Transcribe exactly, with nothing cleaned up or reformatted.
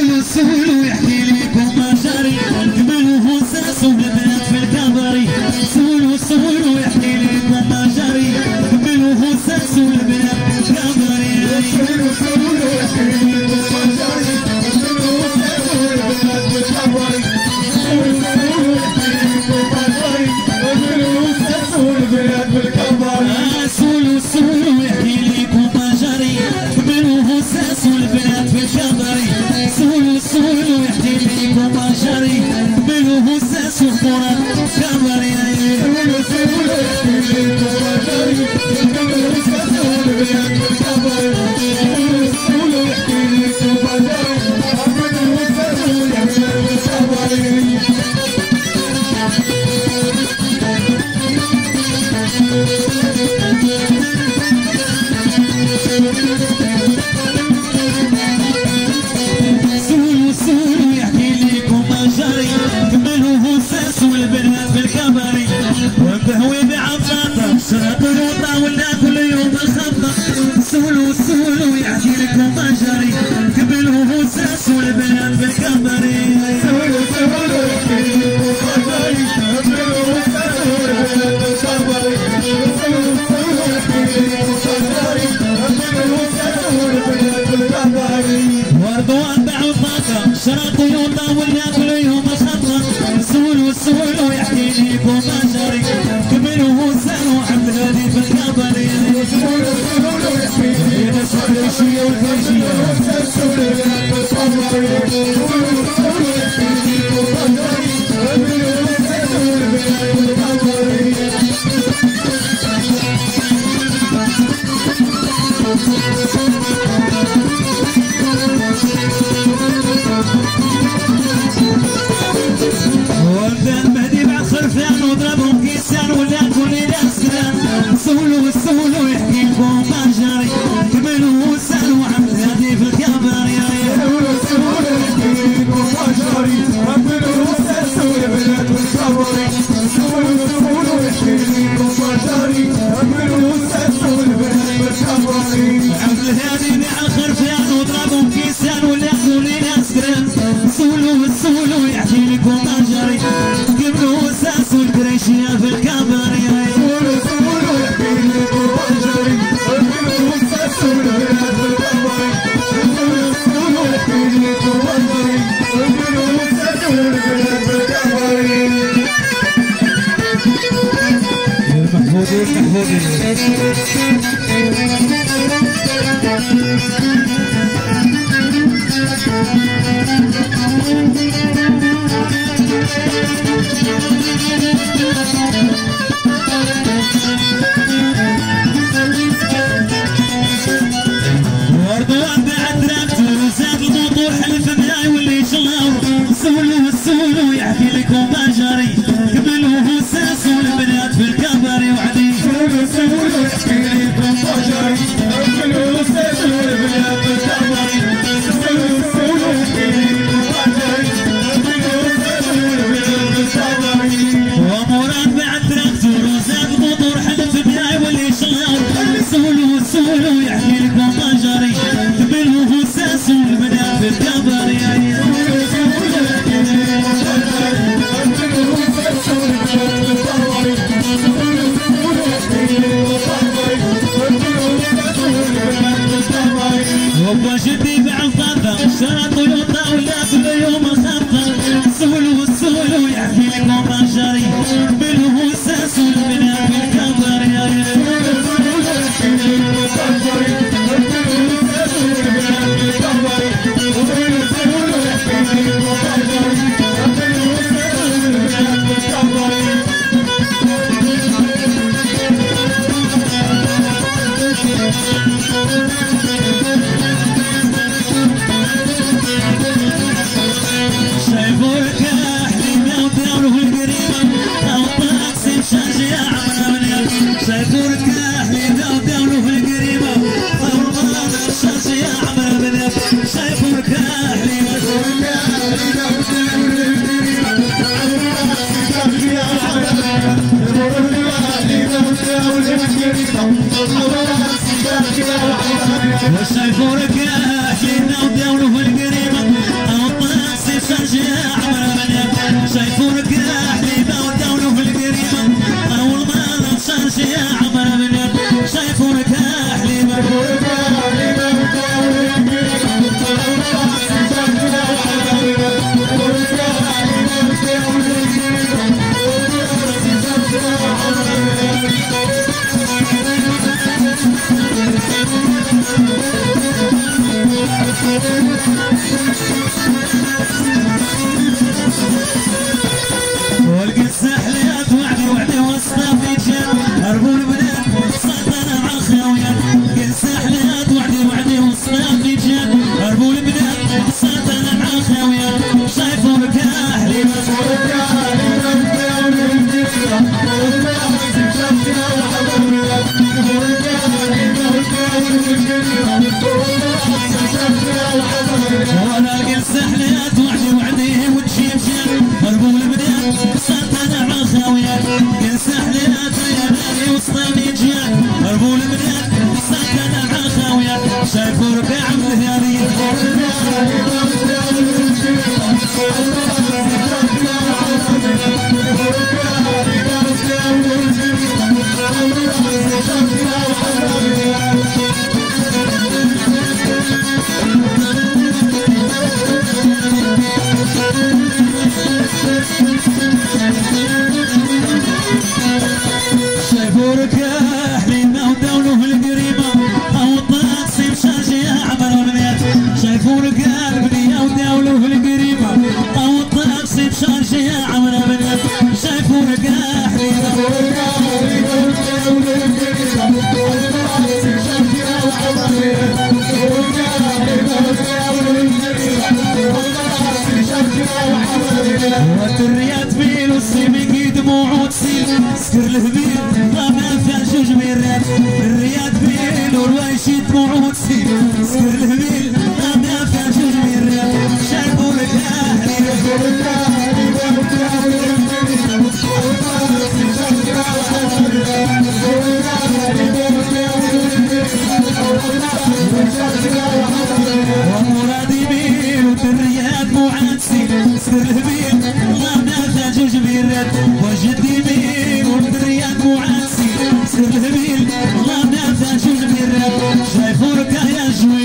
سولو سولو يحكي لكم مجاري قبل وهساس والبنات في الكباري سولو سولو يحكي لكم مجاري قبل وهساس والبنات في الكباري سولو سولو يحكي لكم مجاري قبل وهساس والبنات في الكباري سولو سولو يحكي لكم مجاري قبل وهساس والبنات في الكباري سولو سولو يحكي لكم مجاري قبل وهساس والبنات في الكباري سولو سولو يحكي لكم مجاري قبل وهساس والبنات في الكباري سولو سولو يحكي لكم مجاري قبل وهساس والبنات في الكباري سولو سولو يحكي لكم مجاري قبل وهساس والبنات في الكباري سولو سولو يحكي لكم مجاري قبل وهساس والبنات في الكباري وبهوي بعطاطا شرط الوطا ولا كل يوم الخطا سولو سولو يحكي لكم مجاري قبل وهساس والبنات في الكباري سولو سولو يحكي لكم مجاري قبل وهساس والبنات في الكباري سولو سولو يحكي لكم مجاري قبل وهساس والبنات في الكباري ورضوان بعطاطا شرط يوطا ولا كل يوم الخطا سولو سولو يحكي لكم مجاري قبل وهساس وعبد الهادي في الكباري سولو سولو يحكي لكم الفرشية والفرشية سولو سولو سولو يحكي لكم مجاري قبل وهساس والبنات في الكباري ولد المهدي بعد خرفان وضربهم كيسان ولا كل الاسنان سولو سولو يحكي لكم مجاري قبل وهساس وعبد الهادي في الكباري سولو سولو يحكي لكم مجاري قبل وهساس والبنات في الكباري سولو سولو يحكي لكم مجاري قبل وهساس والبنات في الكباري عبد الهادي بعد خرفان وضربهم كيسان ولا كل الاسنان سولو سولو يحكي لكم مجاري قبل وهساس والكريشية في الكباري سولو سولو يحكي لكم مجاري قبل وهساس والبنات في الكباري سولو سولو يحكي لكم مجاري قبل وهساس والبنات في الكباري محفوظين وردوان بعد تراكتور وزاد الموتور حلف معاي واللي شلاو سولو سولو يحكي لكم مجاري قبل وهساس والبنات في الكباري وعدي سولو سولو يحكي لكم مجاري قبل وهساس والبنات في الكباري سولو سولو يحكي لكم مجاري قبل وهساس والبنات في الكباري ومراد بعد تراكتور وزاد الموتور حلف معاي واللي شلاو سولو سولو يحكي لكم مجاري قبل وهساس والبنات في الكباري سولو سولو يحكي لكم مجاري قبل وهساس والبنات في الكباري سولو سولو يحكي لكم مجاري قبل وهساس والبنات في الكباري هو جدي بعطاطا شرط يوطا ولا كل يوم خطا سولو سولو يحكي لكم مجاري قبل وهساس والبنات في الكباري سولو سولو يحكي لكم مجاري قبل وهساس والبنات في الكباري سولو سولو يحكي لكم مجاري قبل وهساس والبنات في الكباري شايفوك يا حليمة وداره القريبة أو طاقسي مشاجي أعمال والقسحليات وعدي وعدي وسطها في جاب هربوا البنات صدنا مع الخاويات قسحليات وعدي وعدي وسطها في جاب هربوا البنات صدنا مع الخاويات شايفوا الكاحلي وانا القسحليات وعدي وعدي وتجيب جاب هربوا البنات صدنا مع الخاويات قسحليات يا نادي وسطها في جاب هربوا البنات صدنا مع الخاويات شايفوا ربيع الهيالية شايفوا ركاحلي ما ودوله القريبة أو الطاقسي بشاشي عملوا الميات شايفوا ركالبني أو دوله القريبة أو الطاقسي بشاشي عملوا الميات شايفوا ركاحلي والدريات بيل والسيميكي دموع وتسيل سكر الهبيل غابنا فاشو جميرات الريات بيل والوايشي دموع وتسيل سكر الهبيل غابنا فاشو جميرات شايفوا لك اهلي ومرادي بيل والدريات موعاتسي سكر الهبيل غابنا فاشو جميرات وجدي بيل والدريات موعاتسي سكر الهبيل غابنا فاشو جميرات شايفوا لك يا جويل